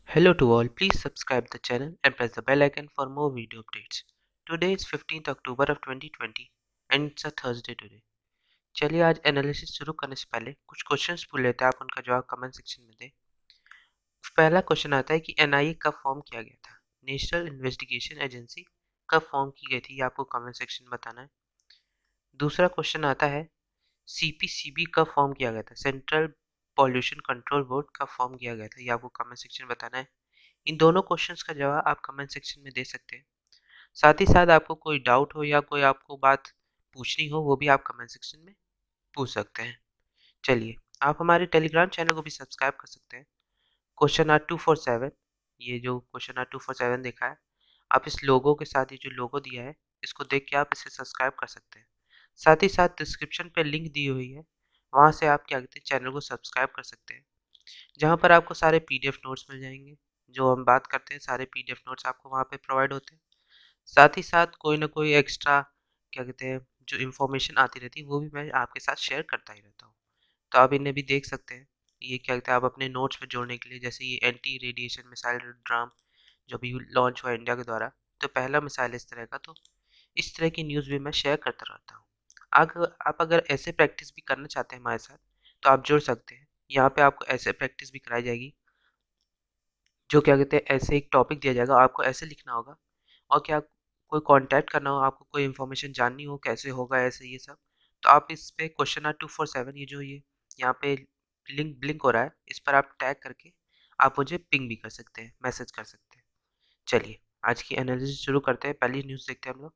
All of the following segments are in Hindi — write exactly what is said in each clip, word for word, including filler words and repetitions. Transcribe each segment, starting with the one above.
Hello to all, please subscribe the channel and press the bell icon for more video updates. Today is fifteenth October of twenty twenty and it's a Thursday today. चलिए आज एनालिसिस शुरू करने से पहले कुछ क्वेश्चंस पूछ लेते हैं, आप उनका जवाब कमेंट सेक्शन में दें। पहला क्वेश्चन आता है कि एनआईए कब फॉर्म किया गया था। नेशनल इन्वेस्टिगेशन एजेंसी कब फॉर्म की गई थी, ये आपको कमेंट सेक्शन में बताना है। दूसरा क्वेश्चन आता है सीपीसीबी कब फॉर्म किया गया था। सेंट्रल पॉल्यूशन कंट्रोल बोर्ड कब फॉर्म किया गया था, ये आपको कमेंट सेक्शन में बताना है। इन दोनों क्वेश्चंस का जवाब आप कमेंट सेक्शन में दे सकते हैं। साथ ही साथ आपको कोई डाउट हो या कोई आपको बात पूछनी हो वो भी आप कमेंट सेक्शन में पूछ सकते हैं। चलिए, आप हमारे टेलीग्राम चैनल को भी सब्सक्राइब कर सकते हैं। Question R two four seven, ये जो question R two four seven देखा है, आप इस लोगो के साथ ये जो लोगो दिया है इसको देख के आप इसे सब्सक्राइब कर सकते हैं। साथ ही साथ डिस्क्रिप्शन पे लिंक दी हुई है, वहाँ से आप क्या कहते हैं चैनल को सब्सक्राइब कर सकते हैं, जहाँ पर आपको सारे पीडीएफ नोट्स मिल जाएंगे। जो हम बात करते हैं सारे पीडीएफ नोट्स आपको वहाँ पे प्रोवाइड होते हैं। साथ ही साथ कोई ना कोई एक्स्ट्रा क्या कहते हैं जो इन्फॉर्मेशन आती रहती है वो भी मैं आपके साथ शेयर करता ही रहता हूँ, तो आप इन्हें भी देख सकते हैं। ये क्या कहते हैं आप अपने नोट्स में जोड़ने के लिए, जैसे ये एंटी रेडिएशन मिसाइल ड्राम जो भी लॉन्च हुआ इंडिया के द्वारा, तो पहला मिसाइल इस तरह का, तो इस तरह की न्यूज़ भी मैं शेयर करता रहता हूँ। अगर आप अगर ऐसे प्रैक्टिस भी करना चाहते हैं हमारे साथ तो आप जुड़ सकते हैं। यहाँ पे आपको ऐसे प्रैक्टिस भी कराई जाएगी, जो क्या कहते हैं ऐसे एक टॉपिक दिया जाएगा, आपको ऐसे लिखना होगा, और क्या कोई कांटेक्ट करना हो, आपको कोई इन्फॉर्मेशन जाननी हो कैसे होगा ऐसे ये सब, तो आप इस पे question R two four seven, ये जो ये यहाँ पे लिंक ब्लिंक हो रहा है, इस पर आप टैग करके आप मुझे पिंग भी कर सकते हैं, मैसेज कर सकते हैं। चलिए आज की एनालिसिस शुरू करते हैं। पहली न्यूज़ देखते हैं हम लोग।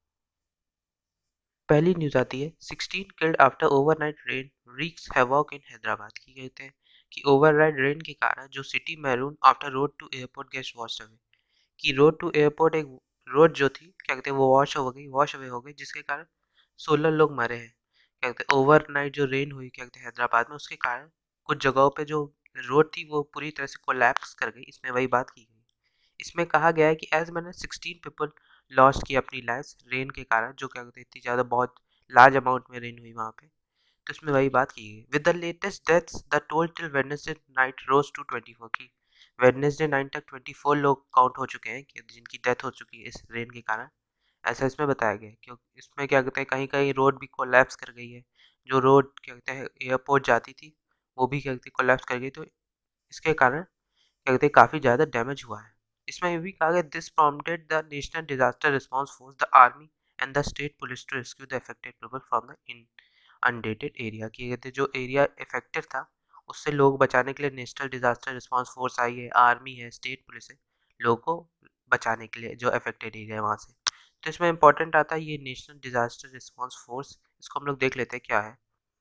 पहली न्यूज़ आती है sixteen killed after overnight rain wreaks havoc in Hyderabad, की कहते हैं कि ओवरनाइट रेन के कारण जो city maroon after road to airport gets washed away, कि रोड टू एयरपोर्ट एक रोड जो थी क्या कहते हैं वो वॉश हो गई वॉश अवे हो गई, जिसके कारण सोलह लोग मरे हैं। क्या कहते हैं ओवरनाइट जो रेन हुई क्या कहते हैं हैदराबाद में, उसके कारण कुछ जगहों पे जो रोड थी वो पूरी तरह से कोलैप्स कर गई, इसमें वही बात की गई। इसमें कहा गया है कि एज मैंने सिक्सटीन पीपल लॉस्ट की अपनी लाइफ रेन के कारण, जो क्या कहते हैं इतनी ज़्यादा बहुत लार्ज अमाउंट में रेन हुई वहाँ पे, तो इसमें वही बात की गई। With the latest deaths the toll till Wednesday night rose to twenty four, की वेडनेसडे नाइट तक ट्वेंटी फोर लोग काउंट हो चुके हैं कि जिनकी डेथ हो चुकी है इस रेन के कारण, ऐसा इसमें बताया गया है। क्योंकि इसमें क्या कहते हैं कहीं कहीं रोड भी कोलैप्स कर गई है, जो रोड क्या कहते हैं एयरपोर्ट जाती थी वो भी क्या कहते हैं कोलैप्स कर गई, तो इसके कारण क्या कहते हैं काफ़ी ज़्यादा डैमेज हुआ है। इसमें ये भी कहा गया this prompted the National Disaster Response Force the army and the state police to rescue the affected people from the inundated area, की कहते हैं जो एरिया इफेक्टेड था उससे लोग बचाने के लिए नेशनल डिजास्टर रिस्पांस फोर्स आई है, आर्मी है, स्टेट पुलिस है, लोगों को बचाने के लिए जो अफेक्टेड एरिया है वहाँ से। तो इसमें इंपॉर्टेंट आता है ये नेशनल डिजास्टर रिस्पांस फोर्स, इसको हम लोग देख लेते हैं क्या है।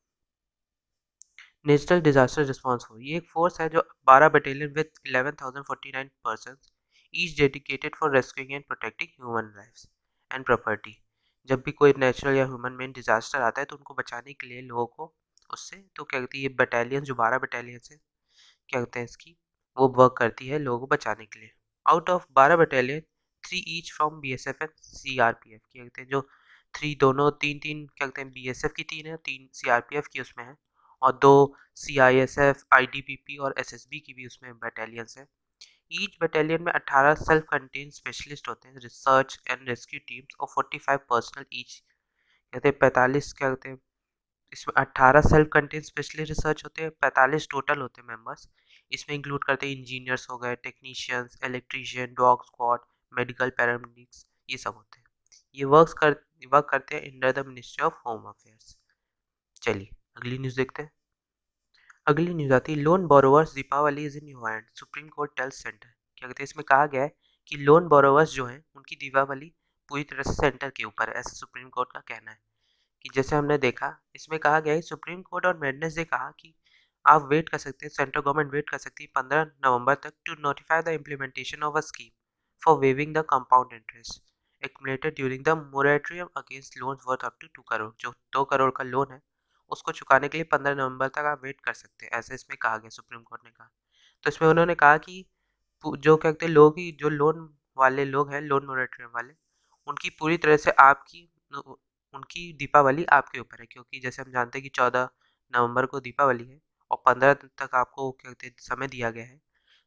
नेशनल डिजास्टर रिस्पांस फोर्स ये एक फोर्स है जो बारह battalion with eleven thousand forty nine person each dedicated for rescuing and protecting human lifes and property. जब भी कोई नेचुरल या ह्यूमन मेड डिजास्टर आता है तो उनको बचाने के लिए लोगों को उससे, तो क्या कहती है ये बटालियन जो बारह बटालियन है क्या कहते हैं इसकी, वो वर्क करती है लोगों को बचाने के लिए। आउट ऑफ बारह battalion three each from B S F and C R P F, क्या कहते हैं जो थ्री दोनों तीन तीन क्या कहते हैं बी एस एफ की तीन है, तीन सी आर पी एफ की उसमें है, और दो C I S F I T B P और एस एस बी की भी उसमें बटालियंस है। ईच बटालियन में अठारह सेल्फ कंटेन स्पेशलिस्ट होते हैं, रिसर्च एंड रेस्क्यू टीम्स और फोर्टी फाइव पर्सनल ईच, कहते हैं पैंतालीस क्या कहते हैं इसमें अठारह सेल्फ कंटेन स्पेशलिस्ट रिसर्च होते हैं, पैंतालीस टोटल होते हैं मेंबर्स। इसमें इंक्लूड करते हैं इंजीनियर्स हो गए, technicians, electrician, dog squad, medical paramedics, ये सब होते हैं। ये वर्क कर वर्क करते हैं under the Ministry of Home Affairs. चलिए अगली न्यूज़ देखते हैं। अगली न्यूज़ आती है loan borrowers Deepavali is in your hand, Supreme Court tells Centre, क्या कहते हैं इसमें कहा गया है कि लोन बोरोवर्स जो हैं उनकी दीपावली पूरी तरह से सेंटर के ऊपर है, ऐसा सुप्रीम कोर्ट का कहना है। कि जैसे हमने देखा इसमें कहा गया है सुप्रीम कोर्ट और वेडनेसडे कहा कि आप वेट कर सकते हैं, सेंट्रल गवर्नमेंट वेट कर सकती है पंद्रह नवंबर तक to notify the implementation of a scheme for waiving the compound interest accumulated during the moratorium against loans worth up to two crore, जो दो करोड़ का लोन है उसको चुकाने के लिए पंद्रह नवंबर तक आप वेट कर सकते हैं, ऐसे इसमें कहा गया सुप्रीम कोर्ट ने कहा। तो इसमें उन्होंने कहा कि पु- जो क्या कहते हैं लोग ही जो लोन वाले लोग हैं, लोन मोरेटोरियम वाले, उनकी पूरी तरह से आपकी उ- उनकी दीपावली आपके ऊपर है, क्योंकि जैसे हम जानते हैं कि चौदह नवंबर को दीपावली है और पंद्रह दिन तक आपको क्या कहते हैं समय दिया गया है।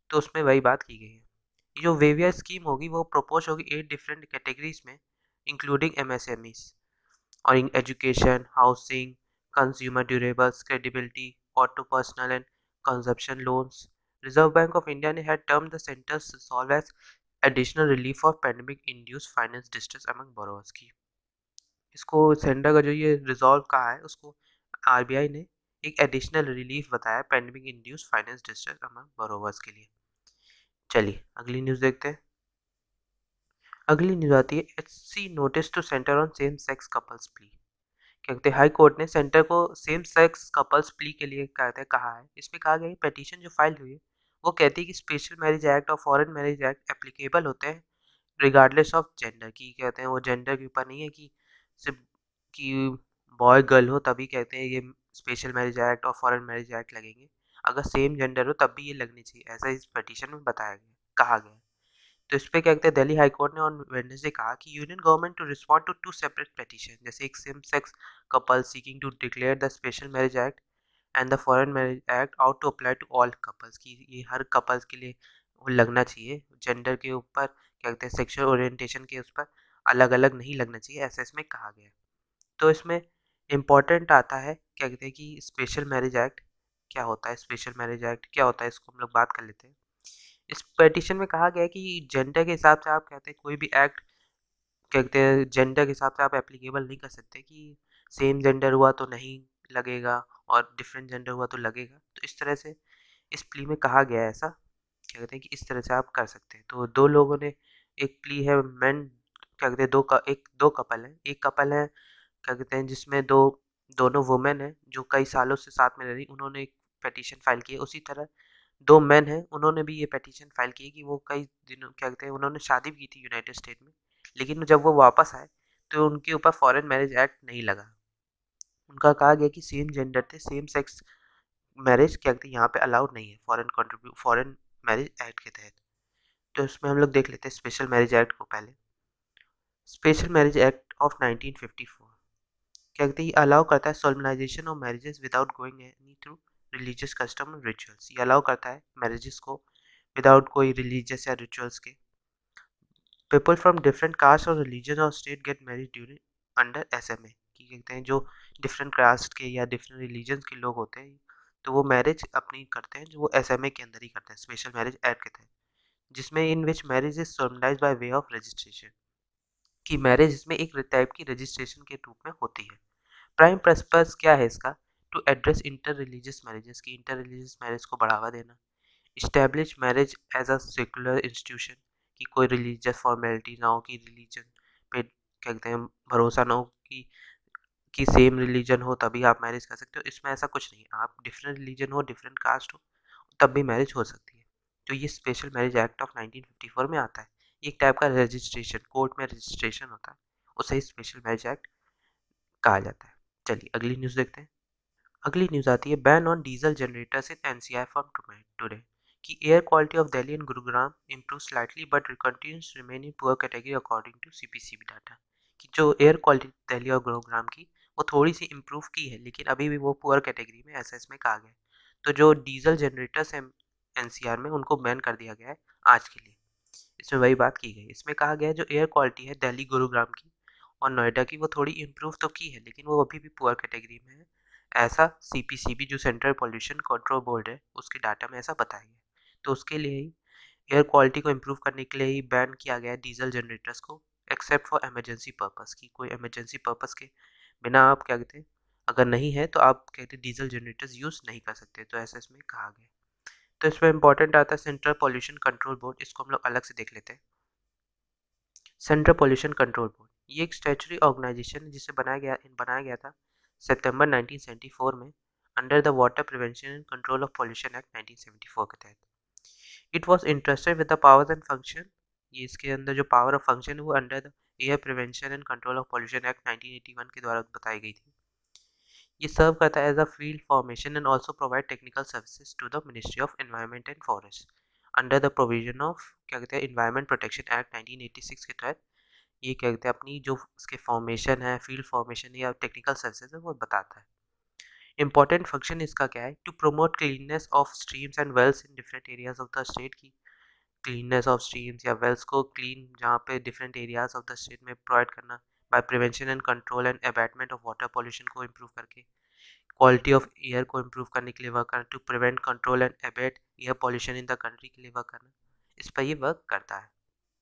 तो उसमें वही बात की गई है। ये जो वेवियर स्कीम होगी वो प्रपोज होगी एट डिफरेंट कैटेगरीज में, इंक्लूडिंग एमएसएमईज और in education, housing, consumer durables, credibility, auto personal and consumption loans. Reserve Bank of India ने had term the Centre's to solve as additional relief of pandemic induced finance distress among borrowers की। इसको सेंटर का जो ये रिजॉल्व कहा है उसको आरबीआई ने एक एडिशनल रिलीफ बताया pandemic induced finance distress among borrowers के लिए। चलिए अगली न्यूज़ देखते हैं। अगली न्यूज़ आती है HC notice to Centre on same sex couples plea. क्या कहते हैं, हाई कोर्ट ने सेंटर को सेम सेक्स कपल्स प्ली के लिए कहते हैं कहा है। इसमें कहा गया है पिटीशन जो फाइल हुई है वो कहती है कि स्पेशल मैरिज एक्ट और फॉरेन मैरिज एक्ट एप्लीकेबल होते हैं रिगार्डलेस ऑफ जेंडर की। कहते हैं वो जेंडर के ऊपर नहीं है कि सिर्फ कि बॉय गर्ल हो तभी कहते हैं ये स्पेशल मैरिज एक्ट और फॉरेन मैरिज एक्ट लगेंगे, अगर सेम जेंडर हो तब भी ये लगनी चाहिए, ऐसा इस पिटीशन में बताया गया कहा गया। तो इस पे क्या कहते हैं, दिल्ली हाई कोर्ट ने ऑन वेडनेसडे कहा कि union government to respond to two separate petition, जैसे एक same sex couple seeking to declare the Special Marriage Act and the Foreign Marriage Act out to apply to all couples की ये हर कपल्स के लिए वो लगना चाहिए, जेंडर के ऊपर क्या कहते हैं सेक्सुअल ओरिएंटेशन के उस पर अलग अलग नहीं लगना चाहिए, ऐसा इसमें कहा गया है। तो इसमें इम्पोर्टेंट आता है क्या कहते हैं कि स्पेशल मैरिज एक्ट क्या होता है, स्पेशल मैरिज एक्ट क्या होता है, इसको हम लोग बात कर लेते हैं। इस पिटीशन में कहा गया है कि जेंडर के हिसाब से आप कहते हैं कोई भी एक्ट क्या कहते हैं जेंडर के हिसाब से आप एप्लीकेबल नहीं कर सकते कि सेम जेंडर हुआ तो नहीं लगेगा और डिफरेंट जेंडर हुआ तो लगेगा। तो इस तरह से इस प्ली में कहा गया है ऐसा क्या कहते हैं कि इस तरह से आप कर सकते हैं। तो दो लोगों ने एक प्ली है मेन क्या कहते हैं दो का एक दो कपल है, एक कपल है क्या कहते हैं जिसमें दो दोनों वुमेन है जो कई सालों से साथ में रह रही, उन्होंने एक पिटीशन फाइल की है। उसी तरह दो मेन हैं उन्होंने भी ये पिटीशन फाइल की है कि वो कई दिनों क्या कहते हैं उन्होंने शादी भी की थी यूनाइटेड स्टेट में, लेकिन जब वो वापस आए तो उनके ऊपर फॉरेन मैरिज एक्ट नहीं लगा। उनका कहा गया कि सेम जेंडर थे, सेम सेक्स मैरिज क्या कहते हैं यहाँ पे अलाउड नहीं है फॉरेन कंट्रीब्यू फॉरेन मैरिज एक्ट के तहत। तो इसमें हम लोग देख लेते हैं स्पेशल मैरिज एक्ट को पहले। Special Marriage Act of nineteen fifty four क्या कहते हैं ये अलाउ करता है solemnization of marriages without going any through religious custom और रिचुअल्स। ये अलाउ करता है मैरिजेस को विदाउट कोई रिलीजियस या रिचुअल्स के। पीपल फ्रॉम डिफरेंट कास्ट और रिलीजन और state get married during under SMA की कहते हैं जो डिफरेंट कास्ट के या डिफरेंट रिलीजन के लोग होते हैं तो वो मैरिज अपनी करते हैं जो वो एसएमए के अंदर ही करते हैं स्पेशल मैरिज एक्ट के तहत, जिसमें in which marriage is solemnized by way of registration की मैरिज इसमें एक टाइप की रजिस्ट्रेशन के रूप में होती है। प्राइम पर्पस क्या है इसका, to address inter religious marriages की इंटर रिलीजियस मैरिज को बढ़ावा देना, establish marriage as a secular institution कि कोई रिलीजियस फॉर्मेलिटी ना हो कि रिलीजन पे क्या कहते हैं भरोसा ना हो कि कि सेम रिलीजन हो तभी आप मैरिज कर सकते हो, इसमें ऐसा कुछ नहीं, आप डिफरेंट रिलीजन हो डिफरेंट कास्ट हो तब भी मैरिज हो सकती है। तो ये Special Marriage Act of nineteen fifty four में आता है, एक टाइप का रजिस्ट्रेशन कोर्ट में रजिस्ट्रेशन होता है, उसे स्पेशल मैरिज एक्ट कहा जाता है। चलिए अगली न्यूज़ देखते हैं। अगली न्यूज़ आती है ban on diesel generators in NCR from today कि air quality of Delhi and Gurugram improve slightly but continues remain in poor category according to CPCB data. कि जो एयर क्वालिटी दिल्ली और गुरुग्राम की वो थोड़ी सी इम्प्रूव की है लेकिन अभी भी वो पुअर कैटेगरी में ऐसा इसमें कहा गया है। तो जो डीजल जनरेटर्स हैं एनसीआर में उनको बैन कर दिया गया है आज के लिए। इसमें वही बात की गई, इसमें कहा गया है जो एयर क्वालिटी है दिल्ली गुरुग्राम की और नोएडा की वो थोड़ी इम्प्रूव तो की है लेकिन वो अभी भी पुअर कैटेगरी में है, ऐसा सीपीसीबी जो सेंट्रल पोल्यूशन कंट्रोल बोर्ड है उसके डाटा में ऐसा बताया गया। तो उसके लिए ही एयर क्वालिटी को इम्प्रूव करने के लिए ही बैन किया गया है डीजल जनरेटर्स को एक्सेप्ट फॉर इमरजेंसी पर्पस की कोई इमरजेंसी पर्पस के बिना आप क्या कहते हैं अगर नहीं है तो आप कहते हैं डीजल जनरेटर्स यूज़ नहीं कर सकते, तो ऐसा इसमें कहा गया। तो इसमें इंपॉर्टेंट आता है सेंट्रल पोल्यूशन कंट्रोल बोर्ड, इसको हम लोग अलग से देख लेते हैं। सेंट्रल पोल्यूशन कंट्रोल बोर्ड ये एक स्टैट्यूटरी ऑर्गेनाइजेशन है जिसे बनाया गया बनाया गया था सितंबर नाइनटीन सेवेंटी फोर में under the Water Prevention and Control of Pollution Act nineteen seventy four के तहत। It was interested with the powers and function, ये इसके अंदर जो पावर और फंक्शन है वो under the Air Prevention and Control of Pollution Act nineteen eighty one के द्वारा बताई गई थी। ये सर्व करता है as a field formation and also provide technical services to the Ministry of Environment and Forest under the provision of क्या कहते हैं Environment Protection Act nineteen eighty six के तहत। ये क्या कहते हैं अपनी जो उसके फॉर्मेशन है फील्ड फॉर्मेशन या टेक्निकल सर्विसेज है वो बताता है। इंपॉर्टेंट फंक्शन इसका क्या है, to promote cleanness of streams and wells in different areas of the state की क्लीननेस ऑफ स्ट्रीम्स या वेल्स को क्लीन जहाँ पे different areas of the state में प्रोवाइड करना by prevention and control and abatement of water pollution को इम्प्रूव करके क्वालिटी ऑफ एयर को इम्प्रूव करने के लिए वर्क करना, to prevent control and abate air pollution in the country के लिए वर्क करना, इस पर ये वर्क करता है।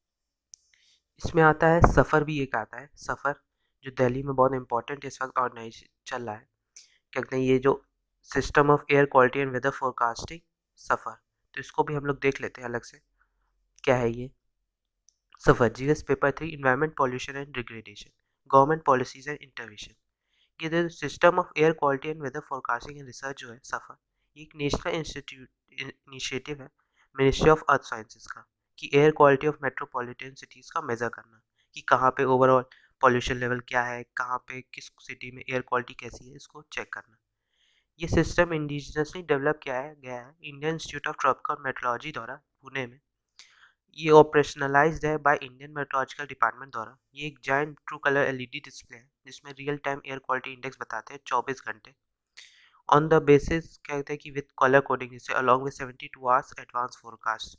इसमें आता है सफ़र भी एक आता है, सफ़र जो दिल्ली में बहुत इंपॉर्टेंट इस वक्त ऑर्गेनाइज चल रहा है। क्या कहते हैं ये जो system of air quality and weather forecasting SAFAR, तो इसको भी हम लोग देख लेते हैं अलग से क्या है ये SAFAR. GS paper three environment pollution and degradation government policies and intervention. ये जो system of air quality and weather forecasting and research जो है सफ़र, ये एक नेशनल इंस्टीट्यूट इनिशिएटिव है मिनिस्ट्री ऑफ अर्थ साइंसेज का, कि air quality of metropolitan cities का मेज़र करना कि कहाँ पे ओवरऑल पॉल्यूशन लेवल क्या है, कहाँ पे किस सिटी में एयर क्वालिटी कैसी है, इसको चेक करना। ये सिस्टम इंडिजिनसली डेवलप किया है गया है Indian Institute of Tropical Metrology द्वारा पुणे में। ये ऑपरेशनलाइज्ड है बाय इंडियन मेट्रोलॉजिकल डिपार्टमेंट द्वारा। ये एक giant true colour LED display है जिसमें real time air quality index बताते हैं चौबीस घंटे ऑन द बेसिस क्या कहते हैं कि विद कलर कोडिंग जिससे along with seventy two hours advance forecast.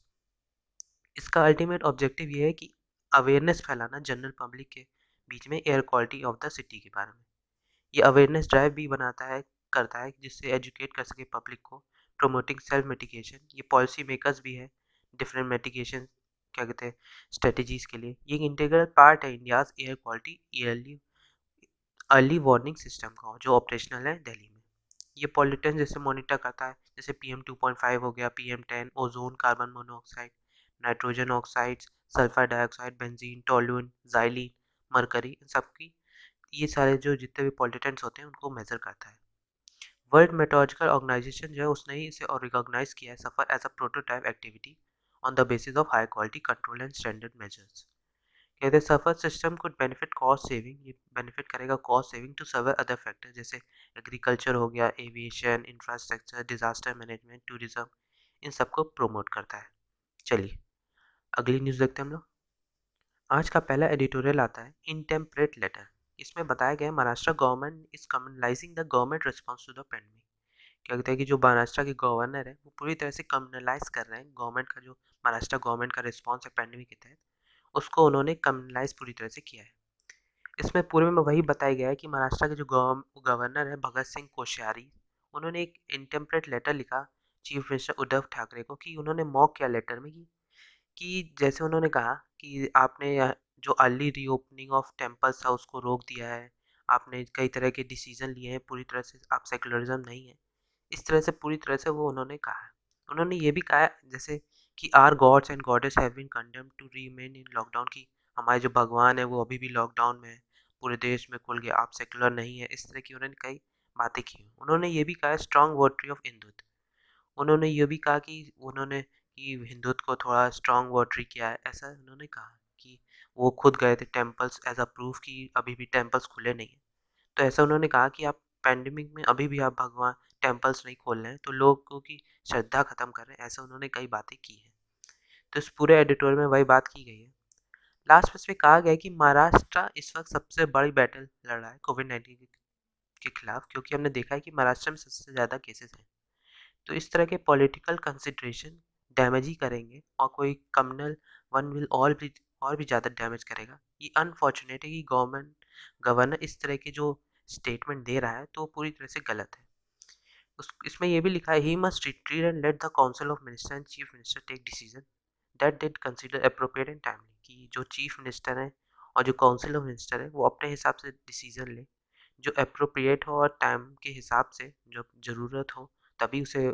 इसका अल्टीमेट ऑब्जेक्टिव ये है कि अवेयरनेस फैलाना जनरल पब्लिक के बीच में air quality of the city के बारे में। ये अवेयरनेस ड्राइव भी बनाता है करता है जिससे एजुकेट कर सके पब्लिक को, प्रोमोटिंग सेल्फ मेडिकेशन। ये पॉलिसी मेकर्स भी है डिफरेंट मेडिकेशन क्या कहते हैं स्ट्रेटजीज के लिए। ये एक इंटीग्रल पार्ट है India's air quality yearly early warning system का जो ऑपरेशनल है दिल्ली में। ये पॉल्यूटेंट जैसे मॉनिटर करता है जैसे P M two point five हो गया, P M ten, ozone, carbon monoxide, nitrogen oxides, sulphur dioxide, benzene, toluene, xylene, mercury, इन सबकी ये सारे जो जितने भी पॉल्यूटेंट्स होते हैं उनको मेजर करता है। वर्ल्ड मेट्रोलॉजिकल ऑर्गेनाइजेशन जो है उसने ही इसे और रिकॉग्नाइज किया है SAFAR as a prototype activity on the basis of high quality control and standard measures. कहते हैं SAFAR system could benefit cost saving, ये बेनिफिट करेगा cost saving to serve other factor जैसे एग्रीकल्चर हो गया, aviation, infrastructure, disaster management, tourism, इन सबको प्रमोट करता है। चलिए अगली न्यूज़ देखते हैं हम लोग। आज का पहला एडिटोरियल आता है इनटेम्परेट लेटर। इसमें बताया गया है Maharashtra government is communalising the government response to the pandemic. क्या कहते हैं कि जो महाराष्ट्र के गवर्नर है वो पूरी तरह से कम्युनलाइज कर रहे हैं गवर्नमेंट का, जो महाराष्ट्र गवर्नमेंट का रिस्पॉन्स है पेंडेमिक के तहत उसको उन्होंने कम्युनलाइज पूरी तरह से किया है। इसमें पूरे में वही बताया गया है कि महाराष्ट्र के जो गवर्नर है भगत सिंह कोश्यारी, उन्होंने एक इंटेम्परेट लेटर लिखा चीफ मिनिस्टर उद्धव ठाकरे को, कि उन्होंने मॉक किया लेटर में कि कि जैसे उन्होंने कहा कि आपने यह जो अर्ली रीओपनिंग ऑफ टेम्पल्स था उसको रोक दिया है, आपने कई तरह के डिसीजन लिए हैं, पूरी तरह से आप सेकुलरिज्म नहीं है, इस तरह से पूरी तरह से वो उन्होंने कहा है। उन्होंने ये भी कहा है जैसे कि are gods and goddess have been condemned to remain in lockdown, की हमारे जो भगवान है वो अभी भी लॉकडाउन में है, पूरे देश में खुल गया, आप सेकुलर नहीं है, इस तरह की उन्होंने कई बातें की। उन्होंने ये भी कहा है स्ट्रॉन्ग वर्ट्री ऑफ हिंदुत्व। उन्होंने ये भी कहा कि उन्होंने कि हिंदुत्व को थोड़ा स्ट्रॉन्ग वर्ट्री किया है, ऐसा उन्होंने कहा कि वो खुद गए थे टेम्पल्स एज अ प्रूफ कि अभी भी टेम्पल्स खुले नहीं है। तो ऐसा उन्होंने कहा कि आप पैंडेमिक में अभी भी आप भगवान टेम्पल्स नहीं खोल रहे हैं तो लोगों की श्रद्धा खत्म कर रहे हैं, ऐसा उन्होंने कई बातें की हैं। तो इस पूरे एडिटोरियल में वही बात की गई है। लास्ट में इसमें कहा गया है कि महाराष्ट्र इस वक्त सबसे बड़ी बैटल लड़ रहा है कोविड नाइन्टीन के खिलाफ, क्योंकि हमने देखा है कि महाराष्ट्र में सबसे ज़्यादा केसेस हैं। तो इस तरह के पॉलिटिकल कंसिड्रेशन डैमेज ही करेंगे और कोई कम्युनल वन विल ऑल भी और भी ज़्यादा डैमेज करेगा। ये अनफॉर्चुनेट है कि गवर्नमेंट गवर्नर इस तरह के जो स्टेटमेंट दे रहा है तो पूरी तरह से गलत है। उस इसमें ये भी लिखा है he must retreat and let the council of minister and chief minister take decision that did consider appropriate and timely, कि जो चीफ मिनिस्टर है और जो काउंसिल ऑफ मिनिस्टर है वो अपने हिसाब से डिसीजन ले जो अप्रोप्रिएट हो और टाइम के हिसाब से जब ज़रूरत हो तभी उसे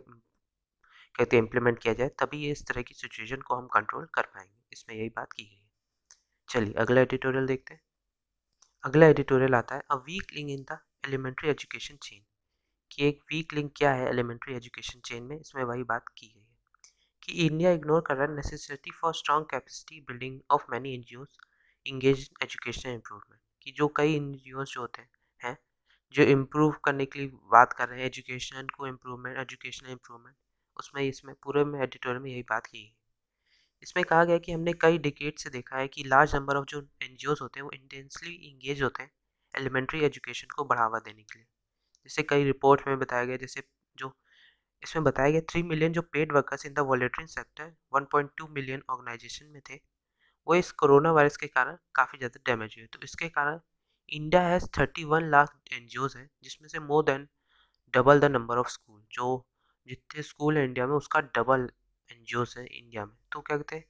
कहते हैं इम्प्लीमेंट किया जाए, तभी ये इस तरह की सिचुएशन को हम कंट्रोल कर पाएंगे। इसमें यही बात की गई है। चलिए अगला एडिटोरियल देखते हैं। अगला एडिटोरियल आता है a weak link in the elementary education chain, कि एक वीक लिंक क्या है एलिमेंट्री एजुकेशन चेन में। इसमें वही बात की गई है कि इंडिया इग्नोर कर रहा है necessity for strong capacity building of many NGOs engage in education improvement, कि जो कई एनजीओज जो होते हैं जो इम्प्रूव करने के लिए बात कर रहे हैं एजुकेशन को इम्प्रूवमेंट एजुकेशनल इम्प्रूवमेंट, उसमें इसमें पूरे में एडिटोरियल में यही बात की है। इसमें कहा गया कि हमने कई डिकेड से देखा है कि लार्ज नंबर ऑफ जो एनजीओज होते हैं वो इंटेंसली इंगेज होते हैं एलिमेंट्री एजुकेशन को बढ़ावा देने के लिए, जैसे कई रिपोर्ट में बताया गया, जैसे जो इसमें बताया गया थ्री मिलियन जो paid workers in the volunteering sector one point two million organisation में थे, वो इस कोरोना वायरस के कारण काफ़ी ज़्यादा डैमेज हुए। तो इसके कारण India has thirty one lakh NGOs हैं, जिसमें से more than double the number of school, जो जितने स्कूल है इंडिया में उसका डबल एनजीओज है इंडिया में। तो क्या कहते हैं,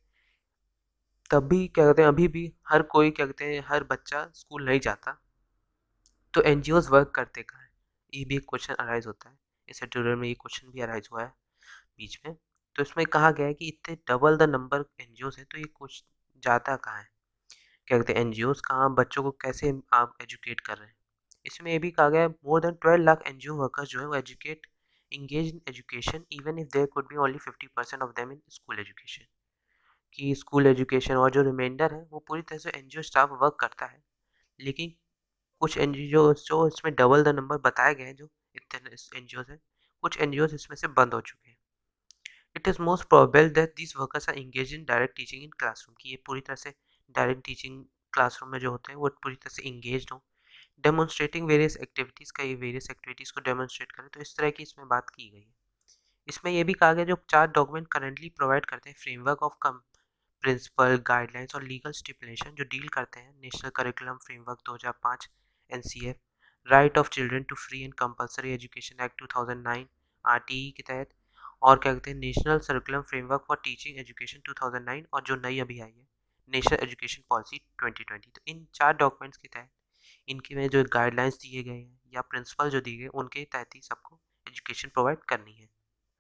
तब भी क्या कहते हैं, अभी भी हर कोई क्या कहते हैं, हर बच्चा स्कूल नहीं जाता। तो एनजीओज वर्क करते कहाँ हैं, ये भी एक क्वेश्चन अराइज होता है। इस ट्यूटोरियल में ये क्वेश्चन भी अराइज हुआ है बीच में। तो इसमें कहा गया है कि इतने डबल द नंबर एनजीओज है, तो ये कुछ जाता कहाँ है, क्या कहते हैं, एनजीओज कहाँ बच्चों को कैसे आप एजुकेट कर रहे हैं। इसमें ये भी कहा गया है more than twelve lakh NGO workers जो है वो educate engage in education even if there could be only fifty percent of them in school education. कि स्कूल एजुकेशन और जो रिमाइंडर है वो पूरी तरह से एनजीओ स्टाफ वर्क करता है, लेकिन कुछ एनजीओ जो इसमें डबल द नंबर बताए गए हैं, जो इतने एनजीओ हैं, कुछ एनजीओ इसमें से बंद हो चुके हैं। It is most probable that these workers are engage in direct teaching in classroom, कि ये पूरी तरह से डायरेक्ट टीचिंग क्लासरूम में जो होते हैं वो पूरी तरह से इंगेज हों, डेमोन्स्ट्रेटिंग वेरियस एक्टिविटीज़ का, ये वेरियस एक्टिविटीज़ को डेमोन्स्ट्रेट करें। तो इस तरह की इसमें बात की गई है। इसमें यह भी कहा गया जो चार डॉक्यूमेंट करेंटली प्रोवाइड करते हैं framework of come principle guidelines और लीगल स्टिपुलेशन जो डील करते हैं नेशनल करिकुलम फ्रेमवर्क दो हज़ार पाँच, NCF, right of children to free and compulsory education act two thousand nine RTE के तहत, और क्या कहते हैं national curriculum framework for teaching education two thousand nine, और जो नई अभी आई है national education policy twenty twenty. तो इन चार डॉक्यूमेंट्स के तहत इनके में जो गाइडलाइंस दिए गए हैं या प्रिंसिपल जो दिए गए उनके तहत ही सबको एजुकेशन प्रोवाइड करनी है।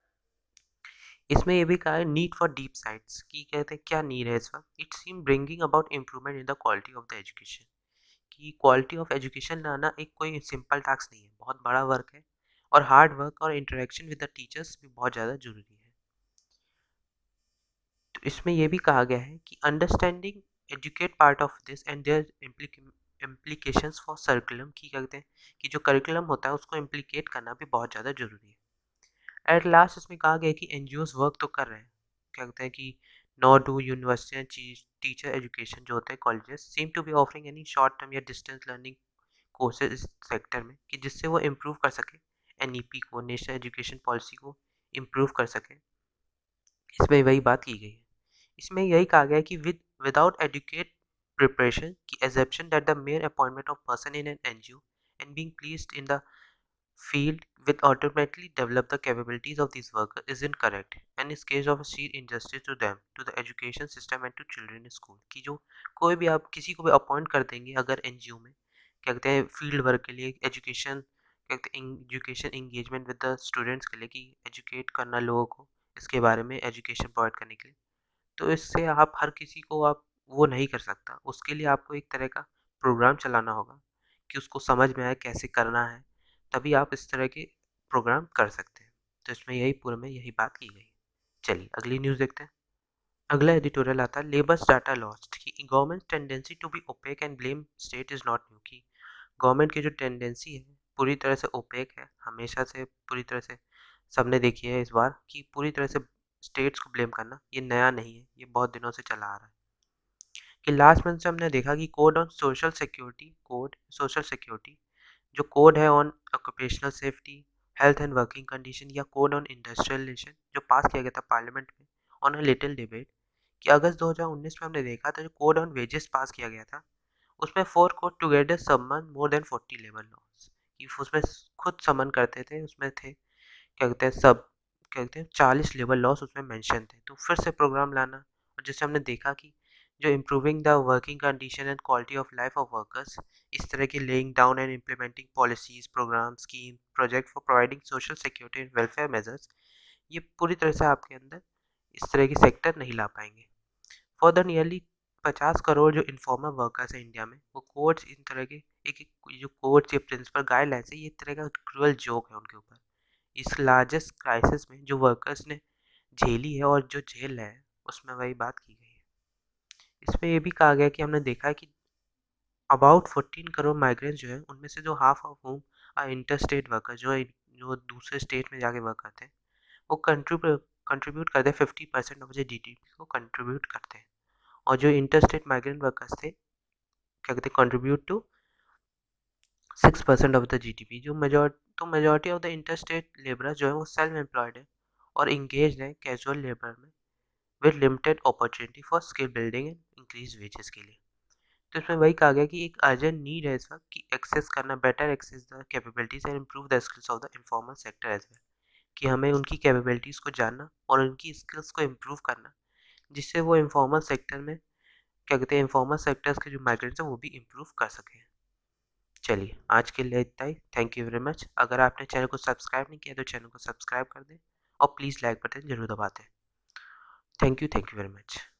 इसमें ये भी कहा है नीड फॉर डीप साइट्स, की कहते हैं क्या नीड है इस वक्त, it seem bringing about improvement in the quality of the education. कि क्वालिटी ऑफ एजुकेशन लाना एक कोई सिंपल टास्क नहीं है, बहुत बड़ा वर्क है, और हार्ड वर्क और इंटरेक्शन विद द टीचर्स भी बहुत ज़्यादा जरूरी है। तो इसमें यह भी कहा गया है कि understanding educate part of this and their implications for curriculum, की कहते हैं कि जो करिकुलम होता है उसको इम्प्लीकेट करना भी बहुत ज़्यादा जरूरी है। एट लास्ट इसमें कहा गया कि एनजीओज वर्क तो कर रहे हैं, क्या कहते हैं कि not do university and teacher education जो होते हैं colleges seem to be offering any short term या डिस्टेंस लर्निंग कोर्सेज इस सेक्टर में, कि जिससे वो इम्प्रूव कर सके एनईपी को, नेशनल एजुकेशन पॉलिसी को इम्प्रूव कर सके। इसमें वही बात की गई है। इसमें यही कहा गया है कि विद विदाउट एडुकेट प्रिपरेशन की assumption that the mere appointment of person in an NGO and being placed in the field will automatically develop the capabilities of these workers is incorrect and is case of a sheer injustice to them, to the education system and to children in school। कि जो कोई भी आप किसी को भी अपॉइंट कर देंगे अगर एनजीओ में, क्या कहते हैं फील्ड वर्क के लिए, एजुकेशन क्या कहते हैं education engagement with the students के लिए, कि एजुकेट करना लोगों को इसके बारे में एजुकेशन प्रोवाइड करने के लिए, तो इससे आप हर किसी को आप वो नहीं कर सकता। उसके लिए आपको एक तरह का प्रोग्राम चलाना होगा कि उसको समझ में आए कैसे करना है, तभी आप इस तरह के प्रोग्राम कर सकते हैं। तो इसमें यही पूरे में यही बात की गई। चलिए अगली न्यूज़ देखते हैं। अगला एडिटोरियल आता है लेबर्स डाटा लॉस्ट, कि government tendency to be opaque and blame state is not new. की गवर्नमेंट की जो टेंडेंसी है पूरी तरह से ओपेक है, हमेशा से पूरी तरह से सबने देखी है, इस बार कि पूरी तरह से स्टेट्स को ब्लेम करना ये नया नहीं है, ये बहुत दिनों से चला आ रहा है। कि लास्ट मंथ से हमने देखा कि code on social security code social security जो कोड है on occupational safety, health and working condition, या कोड ऑन इंडस्ट्रियल रिलेशन जो पास किया गया था पार्लियामेंट में ऑन अ लिटिल डिबेट, कि अगस्त दो हज़ार उन्नीस में हमने देखा था जो कोड ऑन वेजेस पास किया गया था, उसमें four code together summon more than forty labour laws, कि उसमें खुद समन करते थे, उसमें थे क्या कहते हैं सब क्या कहते हैं चालीस लेबर लॉस उसमें मेंशन थे। तो फिर से प्रोग्राम लाना, और जैसे हमने देखा कि जो improving the working condition and quality of life of workers, इस तरह की laying down and implementing policies programme scheme project for providing social security and welfare measures, ये पूरी तरह से आपके अंदर इस तरह की सेक्टर नहीं ला पाएंगे। फॉर द नियरली पचास करोड़ जो इन्फॉर्मल वर्कर्स हैं इंडिया में, वो कोड्स इन तरह के एक एक जो कोड्स या प्रिंसिपल गाइडलाइंस है, ये तरह का क्रूअल जोक है उनके ऊपर। इस लार्जेस्ट क्राइसिस में जो वर्कर्स ने झेली है और जो झेल रहे हैं उसमें वही बात की गई है। इसमें ये भी कहा गया कि हमने देखा है कि अबाउट फोर्टीन करोड़ माइग्रेंट्स जो है उनमें से जो half of whom are inter state worker, जो जो दूसरे स्टेट में जाके वर्क करते हैं, वो कंट्रीब्यूट कंट्रीब्यूट करते हैं fifty percent of the GDP को कंट्रीब्यूट करते हैं, और जो इंटर स्टेट माइग्रेंट वर्कर्स थे क्या कहते हैं contribute to six percent of the GDP, जो मेजॉर तो majority of the interstate labour जो है वो सेल्फ एम्प्लॉयड है और इंगेज है कैजुअल लेबर में with limited opportunity for skill building and increase wages के लिए। तो इसमें वही कहा गया कि एक अर्जेंट नीड है इस वक्त कि एक्सेस करना, better access the capabilities and improve the skills of the informal sector as well, कि हमें उनकी कैपेबिलिटीज़ को जानना और उनकी स्किल्स को इम्प्रूव करना, जिससे वो इन्फॉर्मल सेक्टर में क्या कहते हैं इन्फॉर्मल सेक्टर्स के जो माइग्रेंट्स हैं वो भी इम्प्रूव कर सकें। चलिए आज के लिए इतना ही। Thank you very much. अगर आपने चैनल को सब्सक्राइब नहीं किया तो चैनल को सब्सक्राइब कर दें और प्लीज़ लाइक बटन जरूर दबा दें। Thank you thank you very much.